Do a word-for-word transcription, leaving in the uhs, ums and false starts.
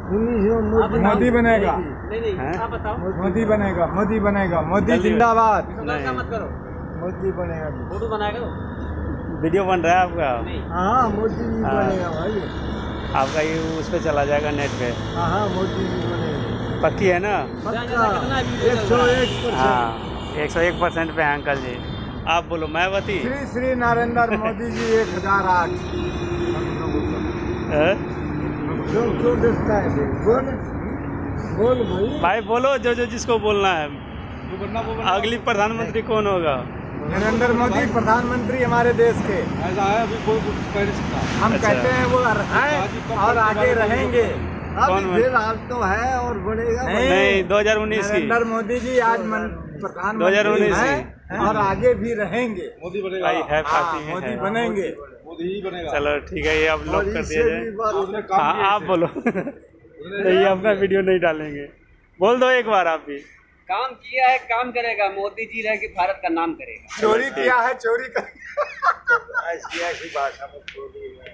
मोदी बनेगा। नहीं नहीं आप बताओ। मोदी बनेगा, मोदी बनेगा, मोदी जिंदाबाद। मत करो, मोदी बनेगा। फोटो बनाएगा वीडियो बन रहा है आपका? हाँ मोदी जी बनेगा भाई। आपका ये उस पे चला जाएगा नेट पे। हाँ मोदी जी बनेगा। पक्की है ना? एक सौ एक हाँ एक सौ एक परसेंट पे है अंकल जी। आप बोलो मायावती। श्री श्री नरेंद्र मोदी जी एक हजार आठ। बोल बोल भाई भाई बोलो जो जो जिसको बोलना है। अगली प्रधानमंत्री कौन होगा? नरेंद्र मोदी प्रधानमंत्री हमारे देश के। ऐसा है अभी कोई कुछ कह नहीं सकता। हम अच्छा। कहते हैं वो हैं और आगे रहेंगे। कौन अब फिलहाल तो है और बढ़ेगा। नहीं दो हजार उन्नीस की। नरेंद्र मोदी जी आज प्रधानमंत्री दो हजार उन्नीस हैं और आगे भी रहेंगे। मोदी बनेगा। भाई है हाँ, पार्टी मोदी है। बनेंगे। मोदी ही बनेगा। चलो ठीक है ये आप लॉक कर दिया जाए। उसने काम हाँ किया आप बोलो। नहीं अपना वीडियो नहीं डालेंगे। बोल दो एक बार आप भी। काम किया है, काम करेगा। मोदी जी रह के भारत का नाम करेगा। चोरी किया है, चोरी कर ऐसी ऐसी भाषा में